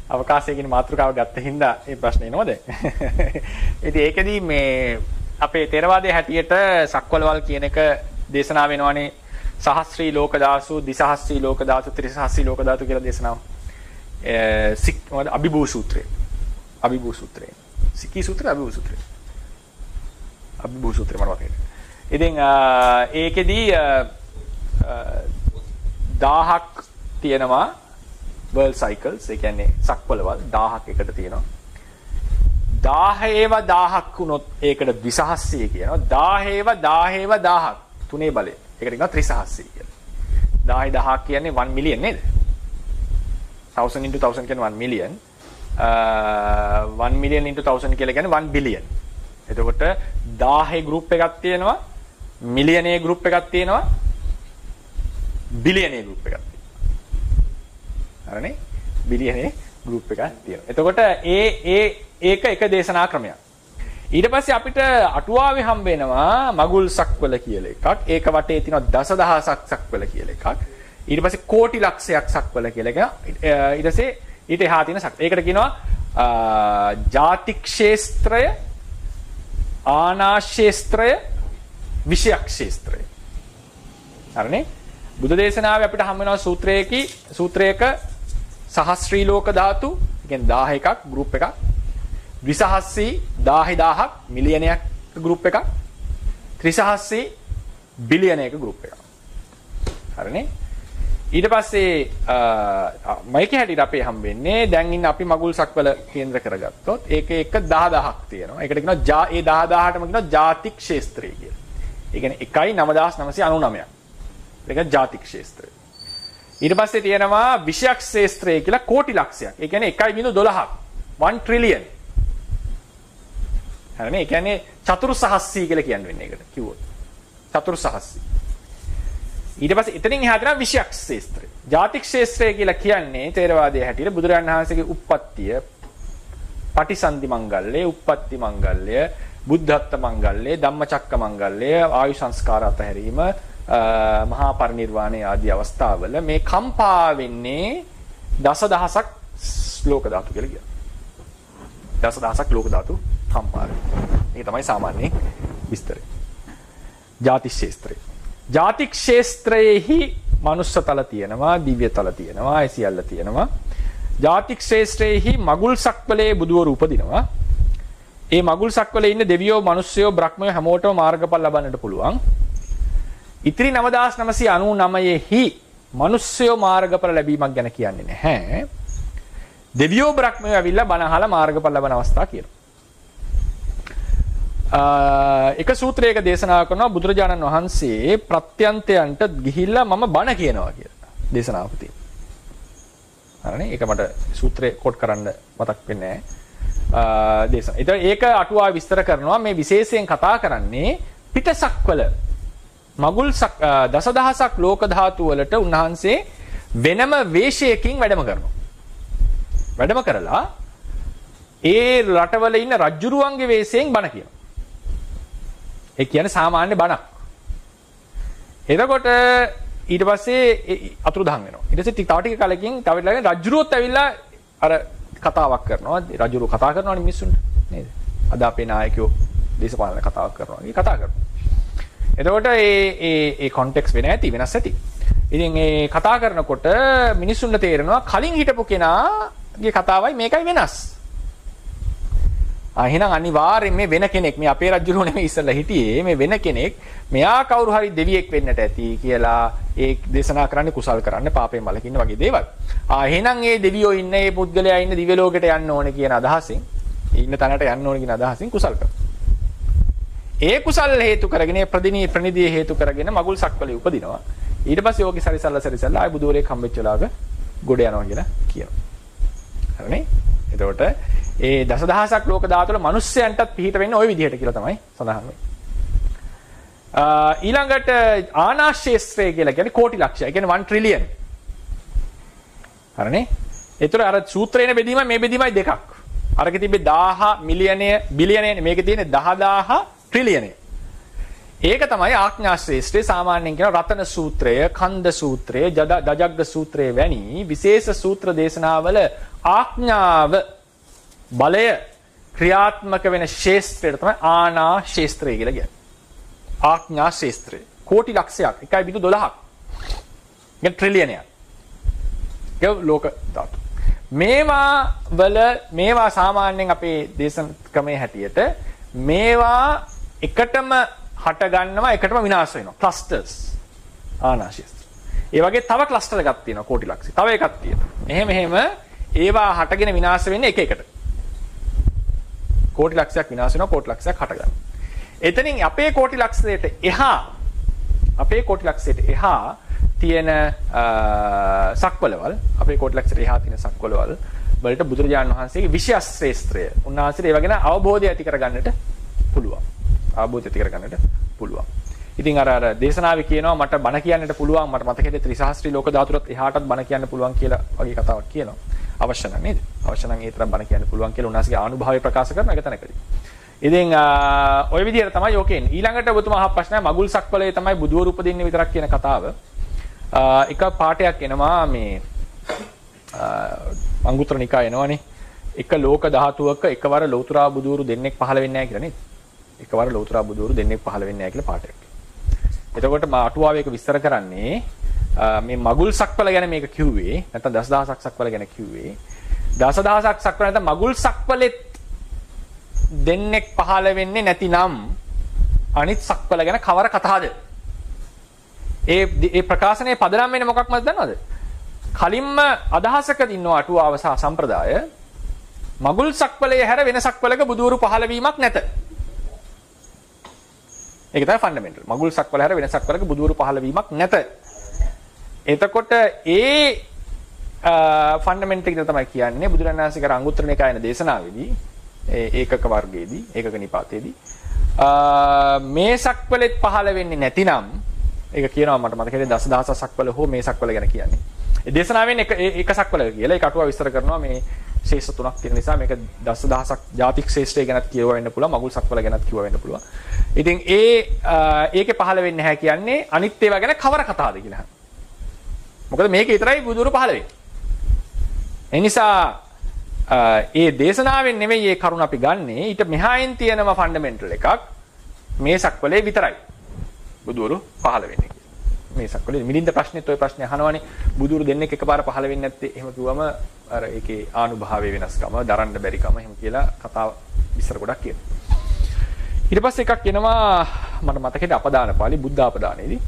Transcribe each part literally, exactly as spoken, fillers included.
අවකාශය කියන මාතෘකාව ගත්ත හින්දා මේ ප්‍රශ්නේ එනවද? ඉතින් ඒකෙදී මේ අපේ ථේරවාදයේ හැටියට සක්වලවල් කියන එක දේශනා වෙනවනේ සහස්ත්‍රී ලෝක ධාතු, දිසහස්ත්‍රී ලෝක ධාතු, ත්‍රිසහස්ත්‍රී ලෝක ධාතු කියලා දේශනාව. ඒ සික් මොකද අභිභූ සූත්‍රය. අභිභූ සූත්‍රය. සිකී සූත්‍රය අභිභූ සූත්‍රය. අභිභූ සූත්‍රය මොනවද කියන්නේ? ඉතින් ඒකෙදී දහයක් තියෙනවා world cycles. ඒ කියන්නේ සක්වලවල් දහයක් එකට තියෙනවා. දහයව දහයක් වුණොත් ඒකට ද්විසහස්ත්‍රී කියනවා. දහයව දහයව දහයක් තුනේ බලය. ඒකට කියනවා ත්‍රිසහස්ත්‍රී කියලා. දහය දහයක් කියන්නේ one million නේද? thousand into thousand කියන්නේ one million. uh, one million into thousand කියලා කියන්නේ one billion. එතකොට දහය group එකක් තියෙනවා, million A group එකක් තියෙනවා, billion A group එකක් තියෙනවා. හරිනේ? billion A group එකක් තියෙනවා. එතකොට ඒ ඒ ඒක එක දේශනා ක්‍රමයක්. ඊට පස්සේ අපිට අටුවාවේ හම්බ වෙනවා මගුල් සක්වල කියලා එකක්. ඒක වටේ තියෙනවා දසදහසක් සක්වල කියලා එකක්. ඊට පස්සේ කෝටි ලක්ෂයක් සක්වල කියලා එකක්. ඊට පස්සේ ඊට එහා තියෙන සක්. ඒකට කියනවා ජාතික් ක්ෂේත්‍රය, ආනාක්ෂේත්‍රය, විෂයක් ක්ෂේත්‍රය. හරිනේ? බුද්ධ දේශනාවේ අපිට හම්බ වෙනවා සූත්‍රයේකී සූත්‍රයක සහස්ත්‍රී ලෝක ධාතු, කියන්නේ දහයක ගෲප් එකක්. ද්විසහස්ත්‍රී දහය දහයක් මිලියනයක් ගෲප් එකක්. ත්‍රිසහස්ත්‍රී බිලියනයක ගෲප් එකක්. හරිනේ? ඊට පස්සේ මයික හැටියට අපේ හම් වෙන්නේ දැන් ඉන්න අපි මගුල් සක්වල කේන්ද්‍ර කරගත්තොත් ඒකේ එක දහ දහයක් තියෙනවා. ඒකට කියනවා ජා ඒ දහ දහයටම කියනවා ජාතික් ක්ෂේත්‍රය කියලා. ඒ කියන්නේ එකයි නවදාස් නවසිය අනූනවයක්. ඒක ජාතික් ක්ෂේත්‍රය. ඊට පස්සේ තියෙනවා විෂයක් ක්ෂේත්‍රය කියලා කෝටි ලක්ෂයක්. ඒ කියන්නේ එකයි බිඳු දොළහක්. one trillion. හරිනේ? ඒ කියන්නේ චතුර්සහස්‍රී කියලා කියන්නේ වෙන්නේ ඒකට කිව්වොත්. චතුර්සහස්‍රී. ඊට පස්සේ එතනින් එහාට යන විෂයක් ක්ෂේත්‍රය. ජාතික් ක්ෂේත්‍රය කියලා කියන්නේ ථේරවාදයේ හැටියට බුදුරජාණන් වහන්සේගේ උප්පත්තිය, පටිසන්ධි මංගල්‍ය, උප්පත්ති මංගල්‍ය, බුද්ධත්ව මංගල්‍ය, ධම්මචක්ක මංගල්‍ය, ආයු සංස්කාර අතහැරීම, මහා පරිනිර්වාණය ආදී අවස්ථාවල මේ කම්පා වෙන්නේ දසදහසක් ලෝක ධාතු කියලා කියනවා. දසදහසක් ලෝක ධාතු කම්පා වෙනවා. ඒක තමයි සාමාන්‍ය විස්තරය. ජාතික් ක්ෂේත්‍රය. ජාතික් ක්ෂේත්‍රයේහි මනුස්සතල තියෙනවා, දිව්‍යතල තියෙනවා, ඒ සියල්ල තියෙනවා. ජාතික් ක්ෂේත්‍රයේහි මගුල් සක්වලේ බුදුවරු උපදිනවා. ඒ මගුල් සක්වලේ ඉන්න දෙවියෝ, මිනිස්සුයෝ, බ්‍රහ්මයෝ හැමෝටම මාර්ගඵල ලබන්නට පුළුවන්. ඉතිරි නවදාස් නවසිය අනූනවයෙහි මිනිස්සුයෝ මාර්ගඵල ලැබීමක් ගැන කියන්නේ නැහැ. දෙවියෝ බ්‍රහ්මයෝ ඇවිල්ලා බණ අහලා මාර්ගඵල ලබන අවස්ථා කියනවා. එක සූත්‍රයක දේශනා කරනවා බුදුරජාණන් වහන්සේ ප්‍රත්‍යන්තයන්ට ගිහිල්ලා මම බණ කියනවා කියලා දේශනාවක තියෙනවා. හරිනේ? ඒක මට සූත්‍රේ කෝට් කරන්න මතක් වෙන්නේ නැහැ. දේශන. ඒතර ඒක අටුවා විස්තර කරනවා මේ විශේෂයෙන් කතා කරන්නේ පිටසක්වල මගුල් දසදහසක් ලෝක ධාතු වලට උන්වහන්සේ වෙනම වේශයකින් වැඩම කරනවා. වැඩම කරලා ඒ රටවල ඉන්න රජුරුවන්ගේ වේශයෙන් බණ කියනවා. ඒ කියන්නේ සාමාන්‍ය බණක්. එතකොට ඊට පස්සේ අතුරුදහන් වෙනවා. ඊට පස්සේ තව ටික කලකින් තව ටික රජුරුවොත් ඇවිල්ලා අර කතාවක් කරනවා. රජුරුව කතා කරනවානේ මිනිස්සුන්ට නේද? අද අපේ නායකයෝ දේශපාලන කතාවක් කරනවා. ඒ කතා කරනවා. එතකොට ඒ ඒ ඒ කොන්ටෙක්ස් වෙන ඇති වෙනස් ඇති. ඉතින් ඒ කතා කරනකොට මිනිස්සුන්ට තේරෙනවා කලින් හිටපු කෙනාගේ කතාවයි මේකයි වෙනස්. ආ එහෙනම් අනිවාර්යෙන් මේ වෙන කෙනෙක් මේ අපේ රජුරෝ නෙමෙයි ඉස්සෙල්ලා හිටියේ මේ වෙන කෙනෙක් මෙයා කවුරු හරි දෙවියෙක් වෙන්නට ඇති කියලා ඒ දේශනා කරන්නේ කුසල් කරන්න පාපයෙන් වළකින්න වගේ දේවල්. ආ එහෙනම් ඒ දෙවියෝ ඉන්න ඒ පුද්ගලයා ඉන්න දිව්‍ය ලෝකෙට යන්න ඕනේ කියන අදහසින් ඉන්න තැනට යන්න ඕනේ කියන අදහසින් කුසල් කරනවා. ඒ කුසල් හේතු කරගෙන ප්‍රදිනී ප්‍රනිදී හේතු කරගෙන මගුල් සක්වලේ උපදිනවා. ඊට පස්සේ යෝගි සරිසල්ලා සරිසල්ලා ආයි බුදුරේ කම්බෙච්ච ලාග ගොඩ යනවා කියලා කියනවා. හරිනේ? එතකොට ඒ දසදහසක් ලෝක ධාතු වල මිනිස්යන්ටත් පිහිට වෙන්නේ ওই විදිහට කියලා තමයි සඳහන් වෙන්නේ. ඊළඟට ආනාක්ෂේත්‍රය කියලා කියන්නේ කෝටි ලක්ෂය. ඒ කියන්නේ one trillion. හරිනේ? ඒතර අර සූත්‍රේන බෙදීම මේ බෙදීමයි දෙකක්. අරක තිබ්බේ දහය මිලියනය බිලියනය මේකේ තියෙන්නේ දහ දහය ට්‍රිලියනය. ඒක තමයි ආඥා ශ්‍රේෂ්ඨේ සාමාන්‍යයෙන් කියන රතන සූත්‍රය, කන්ද සූත්‍රය, දජග්ග සූත්‍රය වැනි විශේෂ සූත්‍ර දේශනාවල ආඥාව බලය ක්‍රියාත්මක වෙන ශේස්ත්‍රයට තමයි ආනා ශේස්ත්‍රය කියලා කියන්නේ. ආඥා ශේස්ත්‍රය. කෝටි ලක්ෂයක් එකයි බිඳු දොළහක්. ඒ ට්‍රිලියනයක්. ඒ ලෝක ධාතු. මේවා වල මේවා සාමාන්‍යයෙන් අපේ දේශන ක්‍රමයේ හැටියට මේවා එකටම හට ගන්නවා එකටම විනාශ වෙනවා. ක්ලස්ටර්ස්. ආනා ශේස්ත්‍ර. ඒ වගේ තව ක්ලස්ටර් එකක් තියෙනවා කෝටි ලක්ෂය. තව එකක් තියෙනවා. එහෙම එහෙම ඒවා හටගෙන විනාශ වෙන්නේ එක එකට. කෝටි ලක්ෂයක් විනාශ වෙනවා කෝටි ලක්ෂයක් හට ගන්නවා. එතනින් අපේ කෝටි ලක්ෂයට එහා අපේ කෝටි ලක්ෂයට එහා තියෙන සක්වලවල් අපේ කෝටි ලක්ෂයට එහා තියෙන සක්වලවල් වලට බුදුරජාණන් වහන්සේගේ විශේෂ ශ්‍රේෂ්ත්‍රය උන්වහන්සේට ඒව ගැන අවබෝධය ඇති කරගන්නට පුළුවන්. අවබෝධය ඇති කරගන්නට පුළුවන්. ඉතින් අර අර දේශනාවේ කියනවා මට බණ කියන්නට පුළුවන් මට මතකයේ ත්‍රිසහස්ත්‍රී ලෝක ධාතුරත් එහාටත් බණ කියන්න පුළුවන් කියලා වගේ කතාවක් කියනවා. අවශ්‍ය නම් නේද? අවශ්‍ය නම් ඒ තරම් බණ කියන්න පුළුවන් කියලා උන්වහන්සේගේ ආනුභාවය ප්‍රකාශ කරන එක තැනකදී. ඉතින් ඔය විදිහට තමයි යෝකේ එන්නේ. ඊළඟට ඔබතුමා අහපු ප්‍රශ්නය මගුල් සක්වලේ තමයි බුදුවරු උපදින්නේ විතරක් කියන කතාව. එක පාඩයක් එනවා මේ අංගුත්තර නිකාය එනවනේ. එක ලෝක ධාතුවක එකවර ලෞතුරා බුදුවරු දෙන්නෙක් පහළ වෙන්නේ නැහැ කියලා නේද? එකවර ලෞතුරා බුදුවරු දෙන්නෙක් පහළ වෙන්නේ නැහැ කියලා පාඩයක්. එතකොට මා අටුවාවේ එක විස්තර කරන්නේ මේ මගුල් සක්වල ගැන මේක කිව්වේ නැත්නම් දසදහසක් සක්වල ගැන කිව්වේ දසදහසක් සක්වල නැත්නම් මගුල් සක්වලෙත් දෙන්නෙක් පහළ වෙන්නේ නැතිනම් අනිත් සක්වල ගැන කවර කතාවද? ඒ ඒ ප්‍රකාශනයේ පදනම් වෙන්නේ මොකක්මද දන්නවද? කලින්ම අදහසක ඉන්නවා අටුවාව සහ සම්ප්‍රදාය මගුල් සක්වලයේ හැර වෙන සක්වලක බුදුවරු පහළ වීමක් නැත. ඒක තමයි ෆන්ඩමෙන්ටල්. මගුල් සක්වල හැර වෙන සක්වලක බුදුවරු පහළ වීමක් නැත. එතකොට ඒ ෆන්ඩමෙන්ටල් එක තමයි කියන්නේ බුදුරණන් වහන්සේ කර අංගුත්තර නිකායන දේශනාවේදී ඒ ඒකක වර්ගයේදී ඒකක නිපාතයේදී මේ සක්වලෙත් පහළ වෙන්නේ නැතිනම් ඒක කියනවා මට මතකයි දසදහසක් සක්වල හෝ මේ සක්වල ගැන කියන්නේ. ඒ දේශනාවෙන් එක එක සක්වල කියලා ඒක අටුවා විස්තර කරනවා මේ ශේෂ තුනක් තියෙන නිසා මේක දසදහසක් ජාතික් ශේෂ්ත්‍රය ගැනත් කියව වෙන්න පුළුවන් මගුල් සක්වල ගැනත් කියව වෙන්න පුළුවන්. ඉතින් ඒ ඒකේ පහළ වෙන්නේ නැහැ කියන්නේ අනිත් ඒවා ගැන කවර කතාවද කියලා. මොකද මේක විතරයි බුදුරු පහළ වෙන්නේ. ඒ නිසා ඒ දේශනාවෙන් නෙමෙයි මේ කරුණ අපි ගන්නෙ ඊට මෙහායින් තියෙනම ෆන්ඩමෙන්ටල් එකක් මේ සක්වලේ විතරයි බුදුරු පහළ වෙන්නේ කියලා. මේ සක්වලේ මිලින්ද ප්‍රශ්නෙත් ඔය ප්‍රශ්නේ අහනවනේ බුදුරු දෙන්නෙක් එකපාර පහළ වෙන්නේ නැත්තේ එහෙම කිව්වම අර ඒකේ ආනුභාවයේ වෙනස්කම දරන්න බැරිකම එහෙම කියලා කතාව විස්තර ගොඩක් කියනවා. ඊට පස්සේ එකක් එනවා මට මතකෙද අපදාන පාළි බුද්ධ අපදානයේදී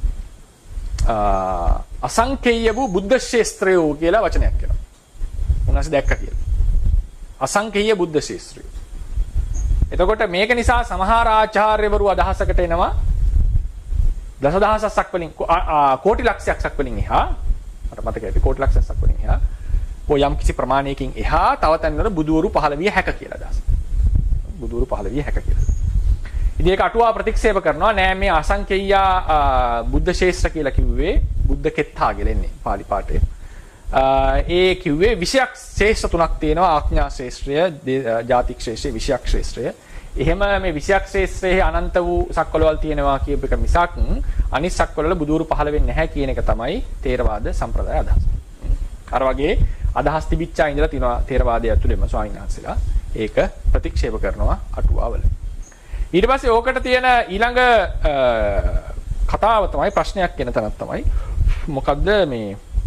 අසංකේය වූ බුද්ධ ශේස්ත්‍රය කියලා වචනයක් එනවා. උන්වහන්සේ දැක්කා කියලා. අසංකේය බුද්ධ ශේස්ත්‍රය. එතකොට මේක නිසා සමහර ආචාර්යවරු අදහසකට එනවා දසදහසක් සක්වලින් කෝටි ලක්ෂයක් සක්වලින් එහා මට මතකයි කෝටි ලක්ෂයක් සක්වලින් එහා ඔය යම් කිසි ප්‍රමාණයකින් එහා තව තැන්වල බුදුවරු පහළ විය හැක කියලා අදහස. බුදුවරු පහළ විය හැක කියලා. ඉතින් ඒක අටුවා ප්‍රතික්ෂේප කරනවා නෑ මේ අසංකේය බුද්ධ ශේෂ්ත්‍ර කියලා කිව්වේ බුද්ධ කෙත්තා කියලා එන්නේ පාලි පාඨයේ. ඒ කිව්වේ විෂයක් ශේෂ්ත්‍ර තුනක් තියෙනවා ආඥා ශේෂ්ත්‍රය, ජාතික් ශේෂ්ත්‍රය, විෂයක් ශේෂ්ත්‍රය. එහෙම මේ විෂයක් ශේෂ්ත්‍රයේ අනන්ත වූ සක්වලවල් තියෙනවා කියප එක මිසක් අනිත් සක්වලවල බුදුරු පහළ වෙන්නේ නැහැ කියන එක තමයි තේරවාද සම්ප්‍රදාය අදහස. අර වගේ අදහස් තිබිච්චා ඉඳලා තිනවා තේරවාදයේ ඇතුළෙම ස්වාමීන් වහන්සේලා ඒක ප්‍රතික්ෂේප කරනවා අටුවාවල. ඊට පස්සේ ඕකට තියෙන ඊළඟ කතාව තමයි ප්‍රශ්නයක් වෙන තැනක් තමයි මොකද්ද මේ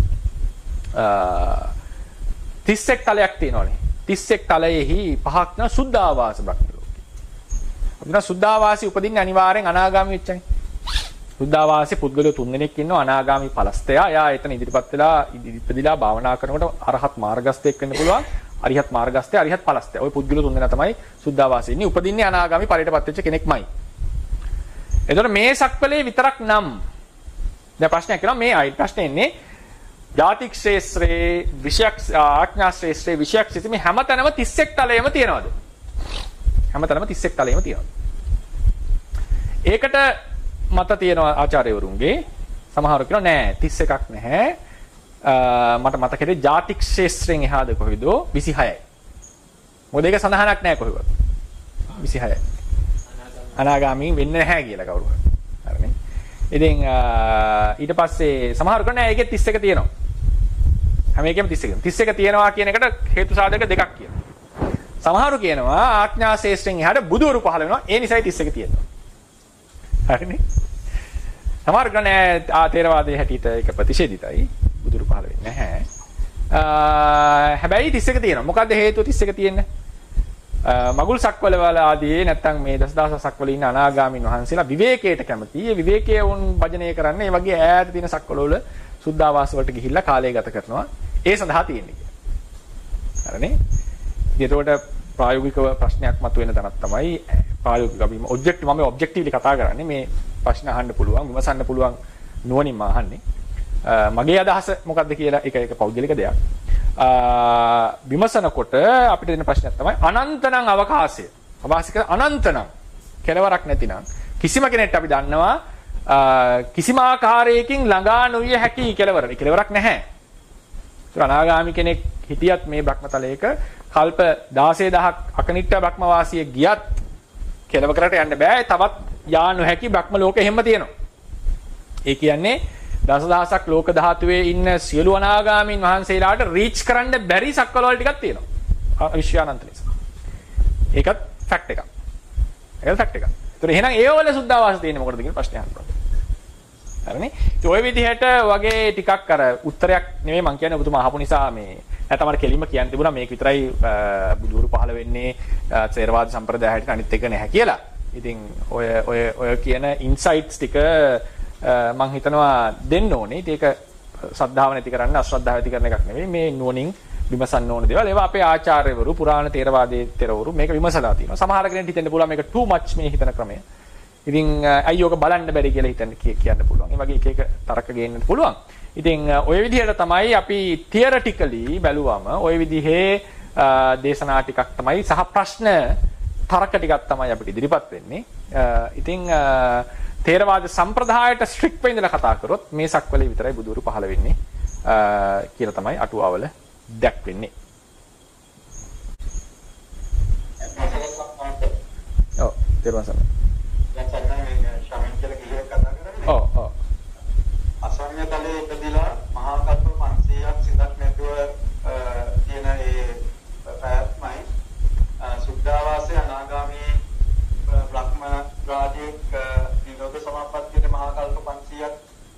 තිස් එක් තලයක් තියෙනවානේ. තිස් එක් තලයේහි පහක් න සුද්ධාවාස බ්‍රහ්ම ලෝකේ. අපිට සුද්ධාවාසී උපදින්නේ අනිවාර්යෙන් අනාගාමී වෙච්චයි. සුද්ධාවාසී පුද්ගලයෝ තුන්දෙනෙක් ඉන්නවා අනාගාමී ඵලස්තයා. එයා එතන ඉදිරිපත් වෙලා ඉදිරිපදිලා භාවනා කරනකොට අරහත් මාර්ගස්තයෙක් වෙන්න පුළුවන්. අරිහත් මාර්ගස්තය අරිහත් ඵලස්තය. ওই පුද්ගලයෝ තුන්දෙනා තමයි සුද්ධාවාසී ඉන්නේ. උපදින්නේ අනාගාමී ඵලයටපත් වෙච්ච කෙනෙක්මයි. එතකොට මේ සක්වලේ විතරක් නම් දැන් ප්‍රශ්නයක් කරනවා මේ ආයි ප්‍රශ්නේ එන්නේ ජාතික් ශේෂ්ත්‍රේ විෂයක් ආඥා ශේෂ්ත්‍රේ විෂයක් ශේෂ්ත්‍රේ මේ හැමතැනම තිස් එක් තලයේම තියනවාද? හැමතැනම තිස් එක් තලයේම තියනවා. ඒකට මත තියෙනවා ආචාර්යවරුන්ගේ සමහරව කියනවා නෑ තිස් එකක් නැහැ. මට මතකෙද ජාතික් ශේෂ්ත්‍රයෙන් එහාද කොහෙද විසිහයයි. මොකද ඒක සඳහනක් නැහැ කොහෙවත්. විසිහයයි. අනාගාමී වෙන්නේ නැහැ කියලා කවුරු හරි. ඉතින් ඊට පස්සේ සමහර කෙනෙක් නෑ ඒකේ තිස් එක තියෙනවා. හැම එකෙම තිස් එක. තිස් එක තියෙනවා කියන එකට හේතු සාධක දෙකක් කියනවා. සමහරු කියනවා ආඥා ශේෂ්ත්‍රයෙන් එහාට බුදුවරු පහළ වෙනවා. ඒ නිසායි තිස් එක තියෙනවා. හරිනේ? සමහර කෙනෙක් ආ තේරවාදයේ හැටියට ඒක ප්‍රතිෂේධිතයි. බුදුරු පහළ වෙන්නේ නැහැ. හැබැයි තිස් එක තියෙනවා. මොකද්ද හේතුව තිස් එක තියෙන්නේ? මගුල් සක්වල වල ආදී නැත්තම් මේ දසදහස සක්වල ඉන්න අනාගාමීන් වහන්සේලා විවේකයට කැමති. ඒ විවේකයේ වුන් භජනය කරන්නේ මේ වගේ ඈත තියෙන සක්වල වල සුද්ධාවාස වලට ගිහිල්ලා කාලය ගත කරනවා. ඒ සඳහා තියෙන්නේ කියලා. හරිනේ? ඒකට ප්‍රායෝගිකව ප්‍රශ්නයක් මතුවෙන තැනක් තමයි ප්‍රායෝගික අපි ඔබ්ජෙක්ටිව් මම ඔබ්ජෙක්ටිව්ලි කතා කරන්නේ මේ ප්‍රශ්න අහන්න පුළුවන් විමසන්න පුළුවන් නුවණින්ම අහන්නේ. මගේ අදහස මොකක්ද කියලා ඒක ඒක පෞද්ගලික දෙයක්. විමසනකොට අපිට දෙන ප්‍රශ්නයක් තමයි අනන්තනම් අවකාශය. අවකාශික අනන්තනම් කෙලවරක් නැතිනම් කිසිම කෙනෙක්ට අපි දන්නවා කිසිම ආකාරයකින් ළඟා නොවිය හැකි කෙලවර. ඒ කෙලවරක් නැහැ. ඒක අනාගාමි කෙනෙක් හිටියත් මේ බ්‍රහ්මතලයක කල්ප දහසදහක් අකනිට්ඨ බ්‍රහ්ම වාසිය ගියත් කෙලවරකට යන්න බෑ. තවත් යා නොහැකි බ්‍රහ්ම ලෝකෙ හැම තියෙනවා. ඒ කියන්නේ දසදහසක් ලෝක ධාතුවේ ඉන්න සියලු අනාගාමීන් වහන්සේලාට රීච් කරන්න බැරි සක්වල වල ටිකක් තියෙනවා. විශ්වානන්ත නිසා. ඒකත් ෆැක්ට් එකක්. ඒක ෆැක්ට් එකක්. ඒතර එහෙනම් ඒ වල සුද්ධාවාස තියෙන්නේ මොකටද කියන ප්‍රශ්නේ අහන්න. හරිනේ? ඒ ඔය විදිහට වගේ ටිකක් අර උත්තරයක් නෙමෙයි මම කියන්නේ ඔබතුමා අහපු නිසා මේ නැත්නම් අර කෙලින්ම කියන්න තිබුණා මේක විතරයි බුදුරු පහළ වෙන්නේ ථේරවාද සම්ප්‍රදායට අනිත් එක නැහැ කියලා. ඉතින් ඔය ඔය ඔය කියන ඉන්සයිට්ස් ටික මම හිතනවා දෙන්න ඕනේ. ඒක ශ්‍රද්ධාව නැති කරන්න අශ්‍රද්ධාව ඇති කරන එකක් නෙවෙයි. මේ නුවණින් විමසන්න ඕන දේවල්. ඒවා අපේ ආචාර්යවරු පුරාණ තේරවාදයේ තෙරවරු මේක විමසලා තියෙනවා. සමහර කෙනෙක් හිතෙන්න පුළුවන් මේක too much මේ හිතන ක්‍රමය. ඉතින් අයියෝක බලන්න බැරි කියලා හිතන්න කියන්න පුළුවන්. ඒ වගේ එක එක තරක ගේන්න පුළුවන්. ඉතින් ඔය විදිහට තමයි අපි තියරිටිකලි බැලුවම ඔය විදිහේ දේශනා ටිකක් තමයි සහ ප්‍රශ්න තරක ටිකක් තමයි අපිට ඉදිරිපත් වෙන්නේ. ඉතින් තේරවාද සම්ප්‍රදායට ස්ට්‍රික්ට් වෙ ඉඳලා කතා කරොත් මේ සක්වලේ විතරයි බුදුරු පහළ වෙන්නේ කියලා තමයි අටුවාවල දැක්වෙන්නේ. ඔව් තේරුම් ගන්න. දැන් සම්මත ශාමින් කියලා කීයක් කතා කරන්නේ? ඔව් ඔව්. අසඤ්ඤ තලයේ ඉපදිලා මහා කල්ප පන්සීයක් සිතක් නැතුව තියෙන ඒ පැවැත්මයි සුද්ධාවාසයේ අනාගාමී බ්‍රහ්ම රාජික නිරෝධ සමාපත්තියේ මහා කල්ප පන්සීයක්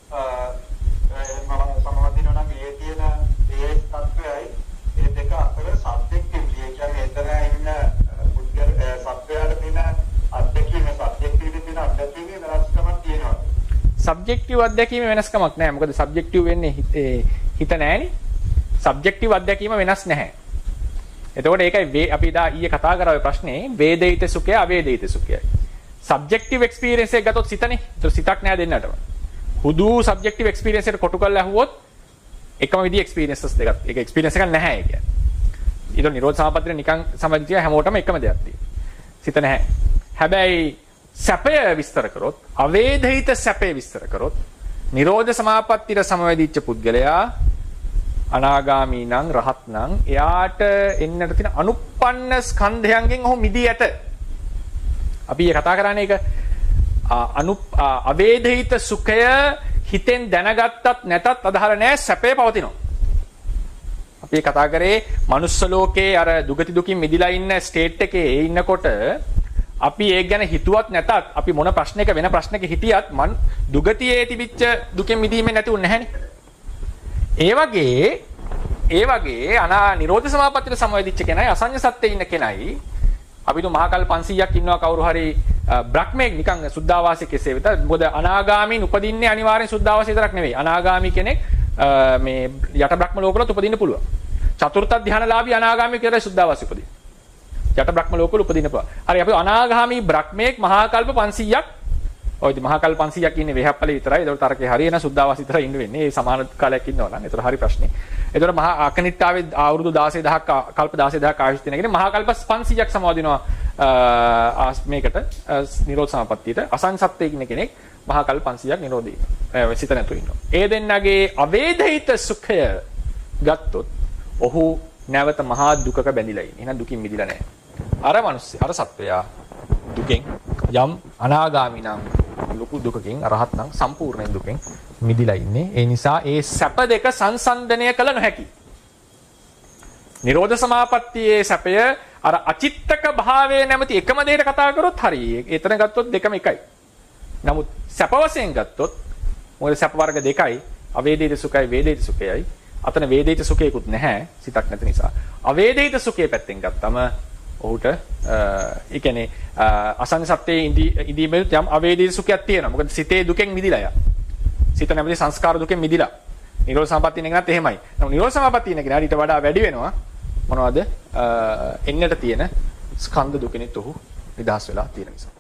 මම සමවදිනවා නම් ඒ තියෙන ඒ තත්වයයි ඒ දෙක අතර සබ්ජෙක්ටිව්ලි ඒ කියන්නේ එතන ඉන්න පුද්ගල සබ්ජෙක්ට් තියෙන අත්දැකීම සබ්ජෙක්ටිව්ලි තියෙන අත්දැකීමේ වෙනස්කමක් තියෙනවා. සබ්ජෙක්ටිව් අත්දැකීමේ වෙනස්කමක් නැහැ. මොකද සබ්ජෙක්ටිව් වෙන්නේ හිත නැහැනේ. සබ්ජෙක්ටිව් අත්දැකීම වෙනස් නැහැ. එතකොට ඒකයි අපි දා ඊයේ කතා කරා ප්‍රශ්නේ වේදිත සුඛය අවේදිත සුඛයයි. සබ්ජෙක්ටිව් එක්ස්පීරියන්ස් එක ගත්තොත් සිතනේ. ඒක සිතක් නෑ දෙන්නටම. හුදු සබ්ජෙක්ටිව් එක්ස්පීරියන්ස් එකට කොටු කරලා ඇහුවොත් එකම විදිහේ එක්ස්පීරියන්සස් දෙකක්. ඒක එක්ස්පීරියන්ස් එකක් නැහැ ඒ කියන්නේ. ඊට නිරෝධ සමාපත්තිය නිකන් සම්බන්ධිතිය හැමෝටම එකම දෙයක් තියෙනවා. සිත නැහැ. හැබැයි සැපය විස්තර කරොත් අවේදිත සැපය විස්තර කරොත් නිරෝධ සමාපත්තියට සමවැදිච්ච පුද්ගලයා අනාගාමී නම් රහත් නම් එයාට එන්නට තියෙන අනුප්පන්න ස්කන්ධයන්ගෙන් ඔහු මිදී ඇත. අපි මේ කතා කරන්නේ ඒක අනු අවේදිත සුඛය හිතෙන් දැනගත්තත් නැතත් අදහල නැහැ සැපේ පවතිනවා. අපි කතා කරේ manuss ලෝකේ අර දුගති දුකින් මිදිලා ඉන්න ස්ටේට් එකේ ඉන්නකොට අපි ඒක ගැන හිතුවත් නැතත් අපි මොන ප්‍රශ්නයක වෙන ප්‍රශ්නයක හිටියත් මන් දුගතියේ තිබිච්ච දුකෙන් මිදීමේ නැතුව නැහැනේ. ඒ වගේ ඒ වගේ අනා නිරෝධ සමාපත්තියට සමවැදිච්ච කෙනයි අසඤ්ඤ සත්‍යයේ ඉන්න කෙනයි අපි තු මහකල් පන්සීයක් ඉන්නවා කවුරු හරි බ්‍රහ්මෙක් නිකන් සුද්ධාවාසී කෙසේ වෙතත් මොකද අනාගාමීන් උපදින්නේ අනිවාර්යෙන් සුද්ධාවාසී විතරක් නෙවෙයි අනාගාමී කෙනෙක් මේ යට බ්‍රහ්ම ලෝකවලත් උපදින්න පුළුවන් චතුර්ථ ධානලාභී අනාගාමී කියලා සුද්ධාවාසී උපදින යට බ්‍රහ්ම ලෝකවල උපදින්න පුළුවන් හරි අපි අනාගාමී බ්‍රහ්මෙක් මහකල්ප පන්සීයක් ඔය මහකල් පන්සීයක් ඉන්නේ වෙහප්පලේ විතරයි ඒකට තරකේ හරියන සුද්ධාවාසී විතරයි ඉන්න වෙන්නේ ඒ සමාන කාලයක් ඉන්නවා නම් ඒතර හරි ප්‍රශ්නේ ඒතර මහා අකනිට්ඨාවේ අවුරුදු දහසදහක් කල්ප දහසදහක් ආයුෂ තියෙන කෙනෙක් මහා කල්ප පන්සීයක් සමවදිනවා මේකට නිරෝධ සමාපත්තියට අසංසත්තේ ඉන්න කෙනෙක් මහා කල්ප පන්සීයක් නිරෝධී සිත නැතුව ඉන්නවා ඒ දෙන්නගේ අවේදිත සුඛය ගත්තොත් ඔහු නැවත මහා දුකක බැඳිලා ඉන්නේ එහෙනම් දුකින් මිදිලා නැහැ අර මිනිස්සු අර සත්වයා දුකෙන් යම් අනාගාමී නම් ලොකු දුකකින් අරහත් නම් සම්පූර්ණ දුකෙන් මිදිලා ඉන්නේ. ඒ නිසා ඒ සැප දෙක සංසන්දනය කළ නොහැකි. නිරෝධ සමාපත්තියේ සැපය අර අචිත්තක භාවයේ නැමැති එකම දෙයට කතා කරොත් හරියි. ඒතන ගත්තොත් දෙකම එකයි. නමුත් සැප වශයෙන් ගත්තොත් මොකද සැප වර්ග දෙකයි. අවේදිත සුඛයි වේදිත සුඛයයි. අතන වේදිත සුඛයකුත් නැහැ. සිතක් නැති නිසා. අවේදිත සුඛයේ පැත්තෙන් ගත්තම ඔහුට ඒ කියන්නේ අසං සත්‍යයේ ඉදීමේ යම් අවේදිත සුඛයක් තියෙනවා. මොකද සිතේ දුකෙන් මිදිලා යා. සිත නැමැති සංස්කාර දුකෙන් මිදිලා. නිරෝධ සමාපත්තිය නෙගෙනත් එහෙමයි. නමුත් නිරෝධ සමාපත්තිය නෙගෙන ඊට වඩා වැඩි වෙනවා. මොනවද එන්නට තියෙන ස්කන්ධ දුකෙනිත් ඔහු නිදහස් වෙලා තියෙන නිසා.